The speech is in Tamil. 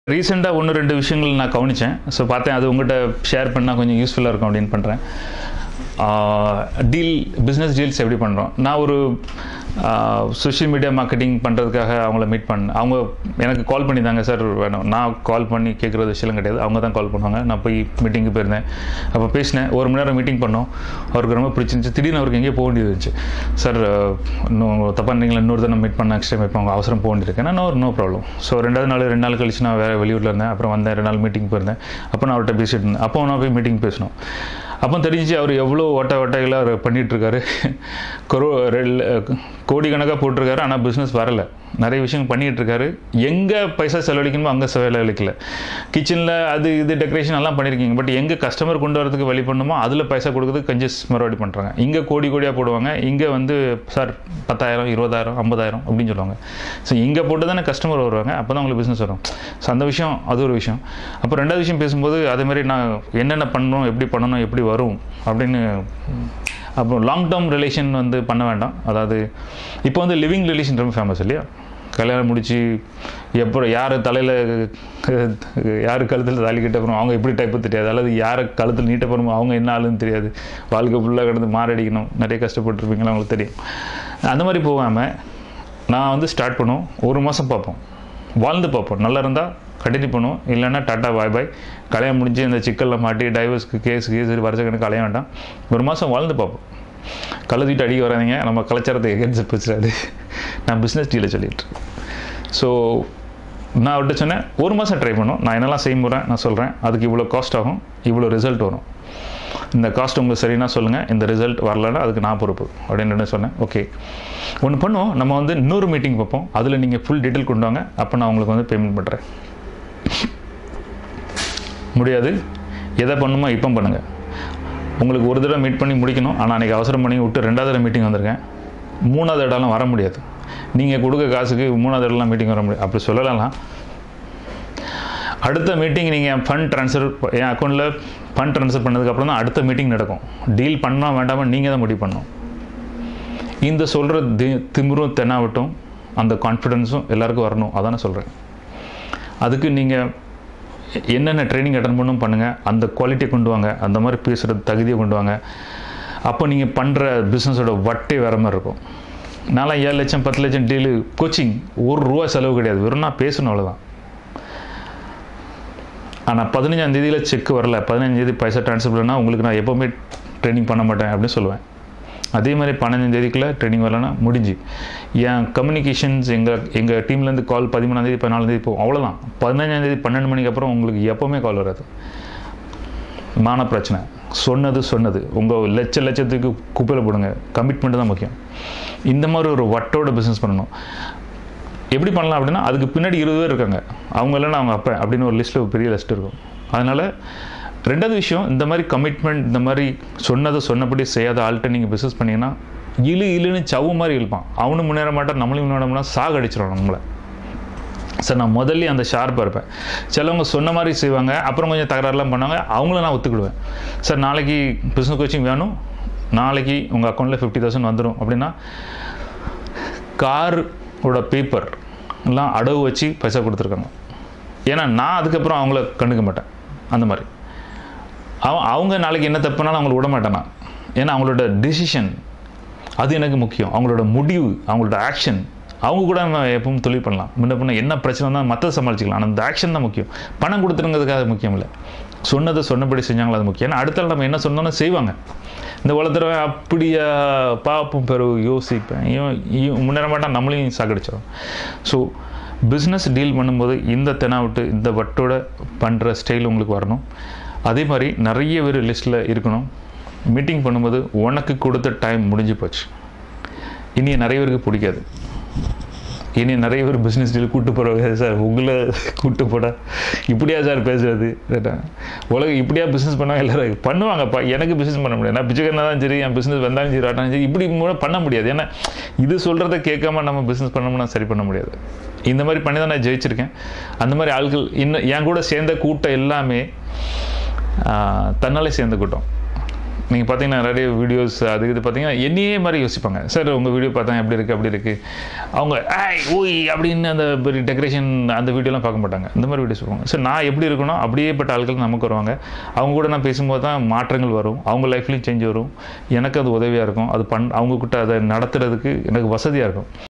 ரீசெண்டாக ஒன்று ரெண்டு விஷயங்கள் நான் கவனித்தேன். ஸோ பார்த்தேன், அது உங்கள்கிட்ட ஷேர் பண்ணால் கொஞ்சம் யூஸ்ஃபுல்லாக இருக்கும் அப்படின்னு பண்ணுறேன். பிஸ்னஸ் டீல்ஸ் எப்படி பண்ணுறோம். நான் ஒரு சோஷியல் மீடியா மார்க்கெட்டிங் பண்ணுறதுக்காக அவங்கள மீட் பண்ணேன். அவங்க எனக்கு கால் பண்ணியிருந்தாங்க, சார் வேணும். நான் கால் பண்ணி கேட்குறது விஷயம் கிடையாது, அவங்க தான் கால் பண்ணுவாங்க. நான் போய் மீட்டிங்கு போயிருந்தேன். அப்போ பேசினேன், 1 மணி நேரம் மீட்டிங் பண்ணோம். அவருக்கு ரொம்ப பிடிச்சிருந்துச்சு. திடீர்னு அவருக்கு எங்கேயோ போக வேண்டியது இருந்துச்சு. சார் இன்னும் தப்பாக இருந்தீங்களா, இன்னொரு தான் மீட் பண்ண நெக்ஸ்ட் டைம் இப்போ அவங்க அவசரம் போக வேண்டியிருக்கேன். No problem. ஸோ 2 நாள் கழிச்சு நான் வேறு வெளியூரில் இருந்தேன். அப்புறம் வந்தேன், 2 நாள் மீட்டிங் போயிருந்தேன். அப்போ நான் அவர்கிட்ட பேசிட்டு இருந்தேன். அப்போ நான் போய் மீட்டிங் பேசணும். அப்போ தெரிஞ்சு அவர் எவ்வளோ ஓட்டைகளாக அவர் பண்ணிகிட்ருக்காரு. கோடிக்கணக்காக போட்டிருக்காரு. ஆனால் பிஸ்னஸ் வரலை. நிறைய விஷயங்கள் பண்ணிகிட்ருக்காரு. எங்கே பைசா செலவழிக்கணுமோ அங்கே செலவழிக்கல. கிச்சனில் அது இது டெக்கரேஷன் எல்லாம் பண்ணியிருக்கீங்க. பட் எங்கே கஸ்டமர் கொண்டு வரதுக்கு வழி பண்ணுமோ அதில் பைசா கொடுக்குறதுக்கு கொஞ்சம் மறுபடி பண்ணுறாங்க. இங்கே கோடியாக போடுவாங்க. இங்கே சார் 10,000 20,000 50,000 அப்படின்னு சொல்லுவாங்க. ஸோ இங்கே போட்டு தானே கஸ்டமர் வருவாங்க. அப்போ தான் உங்களுக்கு பிஸ்னஸ் வரும். ஸோ அந்த விஷயம் அது ஒரு விஷயம். அப்போ 2வது விஷயம் பேசும்போது அதேமாதிரி நான் என்னென்ன பண்ணணும், எப்படி பண்ணணும், எப்படி வரும் அப்படின்னு. அப்புறம் லாங் டேர்ம் ரிலேஷன் பண்ண வேண்டாம். அதாவது இப்போ லிவிங் ரிலேஷன் ரொம்ப ஃபேமஸ் இல்லையா. கல்யாணம் முடிச்சு யார் தலையில் யார் கழுத்தில் தாலி கிட்ட போகிறோம் அவங்க எப்படி டைப்பு தெரியாது. அல்லது யாரை கழுத்தில் நீட்ட போகிறோமோ அவங்க என்ன ஆளுன்னு தெரியாது. வாழ்க்கை ஃபுல்லாக கிடந்து மாரடிக்கணும். நிறைய கஷ்டப்பட்டுருப்பீங்களா அவங்களுக்கு தெரியும். அந்த மாதிரி போகாமல் நான் ஸ்டார்ட் பண்ணுவோம். 1 மாதம் பார்ப்போம், வாழ்ந்து பார்ப்போம். நல்லா இருந்தால் கண்டினியூ பண்ணுவோம். இல்லைன்னா டாட்டா பாய். கல்யாணம் முடிஞ்சு இந்த சிக்கலில் மாட்டி டைவர்ஸ்க்கு கேஸ் வருஷக்கணக்கு கல்யாணம் வேண்டாம். 1 மாதம் வாழ்ந்து பார்ப்போம். கள்ள தூக்கிட்டு அடிக்க வராதிங்க. நம்ம கலாச்சாரத்தை எகென்ஸ்ட் பேசுகிறாரு. நான் பிஸ்னஸ் டீலில் சொல்லிட்டு. ஸோ நான் அவர்கிட்ட சொன்னேன், 1 மாதம் ட்ரை பண்ணும். நான் என்னெல்லாம் செய்ய போகிறேன் நான் சொல்கிறேன். அதுக்கு இவ்வளோ காஸ்ட் ஆகும், இவ்வளோ ரிசல்ட் வரும். இந்த காஸ்ட் உங்களுக்கு சரினா சொல்லுங்கள், இந்த ரிசல்ட் வரலன்னா அதுக்கு நான் பொறுப்பு அப்படின்னு சொன்னேன். ஓகே, ஒன்று பண்ணுவோம். நம்ம இன்னொரு மீட்டிங் பார்ப்போம். அதில் நீங்கள் ஃபுல் டீட்டெயில் கொண்டு வாங்க. அப்போ நான் உங்களுக்கு பேமெண்ட் பண்ணுறேன். முடியாது, எதை பண்ணுமோ இப்போ பண்ணுங்கள். உங்களுக்கு ஒரு தடவை மீட் பண்ணி முடிக்கணும். ஆனால் அன்றைக்கி அவசரம் பண்ணி விட்டு 2வது தடவை மீட்டிங் வந்திருக்கேன். 3வது இடம்லாம் வர முடியாது. நீங்கள் கொடுக்க காசுக்கு 3வது இடம்லாம் மீட்டிங் வர முடியாது. அப்படி சொல்லலாம். அடுத்த மீட்டிங் நீங்கள் ஃபண்ட் ட்ரான்ஸ்ஃபர் என் அக்கௌண்ட்டில் ஃபண்ட் ட்ரான்ஸ்ஃபர் பண்ணதுக்கப்புறம் தான் அடுத்த மீட்டிங் நடக்கும். டீல் பண்ணால் வேண்டாமல் நீங்கள் தான் முடிவு பண்ணணும். இந்த சொல்கிற திமிரும் தென்னாவட்டும் அந்த கான்ஃபிடென்ஸும் எல்லாருக்கும் வரணும். அதானே சொல்கிறேன். அதுக்கு நீங்கள் என்னென்ன ட்ரைனிங் அட்டன் பண்ணணும் பண்ணுங்கள். அந்த குவாலிட்டியை கொண்டு வாங்க. அந்த மாதிரி பேசுகிறது தகுதியை கொண்டு வாங்க. அப்போ நீங்கள் பண்ணுற பிஸ்னஸோட வட்டே வேறு மாதிரி இருக்கும். நான்லாம் 7 லட்சம் 10 லட்சம் டீலு கோச்சிங் ₹1 செலவு கிடையாது. வெறும் நான் பேசணும், அவ்வளோதான். ஆனால் 15ஆம் தேதியில் செக் வரல, 15ஆம் தேதி பைசா ட்ரான்ஸ்ஃபர் பண்ணால் உங்களுக்கு நான் எப்போவுமே ட்ரைனிங் பண்ண மாட்டேன் அப்படின்னு சொல்லுவேன். அதே மாதிரி 15ஆம் தேதிக்குள்ளே ட்ரைனிங் வரலன்னா முடிஞ்சு. என் கம்யூனிகேஷன்ஸ் எங்கள் டீம்லேருந்து கால் 13ஆம் தேதி 14ஆம் தேதி போகும், அவ்வளோதான். 15ஆம் தேதி 12 மணிக்கு அப்புறம் உங்களுக்கு எப்போவுமே கால் வராது. மான பிரச்சனை. சொன்னது உங்கள் லட்சத்துக்கு குப்பையில் போடுங்க. கமிட்மெண்ட் தான் முக்கியம். இந்த மாதிரி ஒரு வட்டோட பிஸ்னஸ் பண்ணணும். எப்படி பண்ணலாம் அப்படின்னா, அதுக்கு பின்னாடி 20 பேர் இருக்காங்க. அவங்க இல்லைன்னா அவங்க அப்போ அப்படின்னு ஒரு லிஸ்ட்டில் ஒரு பெரிய லிஸ்ட் இருக்கும். அதனால் 2வது விஷயம், இந்த மாதிரி கமிட்மெண்ட், இந்த மாதிரி சொன்னபடி செய்யாத ஆள்கிட்ட நீங்கள் பிஸ்னஸ் பண்ணிங்கன்னா இழுன்னு சவு மாதிரி இழுப்பான். அவனும் முன்னேற மாட்டான், நம்மளும் முன்னேற மாட்டோம். சாகடிச்சிடும் நம்மளை. சார் நான் முதல்ல அந்த ஷார்ப்பாக இருப்பேன். சிலவங்க சொன்ன மாதிரி செய்வாங்க, அப்புறம் கொஞ்சம் தகராறுலாம் பண்ணாங்க. அவங்கள நான் ஒத்துக்கிடுவேன். சார் நாளைக்கு பிஸ்னஸ் கோச்சிங் வேணும், நாளைக்கு உங்கள் அக்கௌண்ட்டில் 50,000 வந்துடும் அப்படின்னா காரோட பேப்பர் எல்லாம் அடவு வச்சு பைசா கொடுத்துருக்காங்க. ஏன்னா நான் அதுக்கப்புறம் அவங்கள கண்டுக்க மாட்டேன். அந்த மாதிரி அவங்க நாளைக்கு என்ன தப்புனாலும் அவங்கள விட மாட்டேன். ஏன்னா அவங்களோட டிசிஷன் அது எனக்கு முக்கியம். அவங்களோட முடிவு, அவங்களோட ஆக்ஷன். அவங்க கூட நம்ம எப்பவும் தொழில் பண்ணலாம். முன்ன என்ன பிரச்சனை தான் மற்ற சமாளிச்சிக்கலாம். ஆனால் அந்த ஆக்ஷன் தான் முக்கியம். பணம் கொடுத்துருங்கிறதுக்காக முக்கியம் இல்லை. சொன்னபடி செஞ்சாங்களோ அது முக்கியம். ஏன்னா அடுத்த நம்ம என்ன சொன்னோன்னு செய்வாங்க. இந்த உலகத்தில் அப்படியா பார்ப்போம், பிறகு யோசிப்பேன், முன்னேற மாட்டான், நம்மளையும் சாக்கடிச்சிடும். ஸோ பிஸ்னஸ் டீல் பண்ணும்போது இந்த தெனாவிட்டு இந்த வட்டோட பண்ணுற ஸ்டைல் உங்களுக்கு வரணும். அதே மாதிரி நிறைய பேர் லிஸ்ட்டில் இருக்கணும். மீட்டிங் பண்ணும்போது உனக்கு கொடுத்த டைம் முடிஞ்சு போச்சு. இனி நிறைய பேருக்கு பிடிக்காது. இனி நிறைய பேர் பிஸ்னஸ் டீல் கூப்பிட்டு போகிறாங்க. சார் உங்களை கூப்பிட்டு போட இப்படியா சார் பேசுகிறது, உலகம் இப்படியா பிஸ்னஸ் பண்ணுவாங்க. எல்லோரும் பண்ணுவாங்கப்பா. எனக்கு பிஸ்னஸ் பண்ண முடியாது. நான் பிச்சைக்கண்ணா தான் சரி, என் பிஸ்னஸ் வந்தாலும் சரி, ஆட்டாலும் சரி, இப்படி பண்ண முடியாது. ஏன்னா இது சொல்கிறத கேட்காம நம்ம பிஸ்னஸ் பண்ணோம்னா சரி பண்ண முடியாது. இந்த மாதிரி பண்ணி தான் நான் ஜெயிச்சிருக்கேன். அந்த மாதிரி ஆட்கள் இன்னும் என் கூட சேர்ந்த கூட்டம் எல்லாமே தன்னாலே சேர்ந்த கூட்டம். நீங்கள் பார்த்தீங்கன்னா நிறைய வீடியோஸ் அது இது பார்த்தீங்கன்னா என்னையே மாதிரி யோசிப்பாங்க. சார் உங்கள் வீடியோ பார்த்தா எப்படி இருக்குது அப்படி இருக்குது. அவங்க ஐய் ஓய் அப்படின்னு அந்த பெரிய டெக்கரேஷன் அந்த வீடியோலாம் பார்க்க மாட்டாங்க. இந்த மாதிரி வீடியோஸ் பார்ப்பாங்க. சார் நான் எப்படி இருக்கணும் அப்படியேப்பட்ட ஆட்கள் நமக்கு வருவாங்க. அவங்க கூட நான் பேசும்போது தான் மாற்றங்கள் வரும். அவங்க லைஃப்லேயும் சேஞ்ச் வரும். எனக்கு அது உதவியாக இருக்கும். அது அவங்கக்கிட்ட அதை நடத்துறதுக்கு எனக்கு வசதியாக இருக்கும்.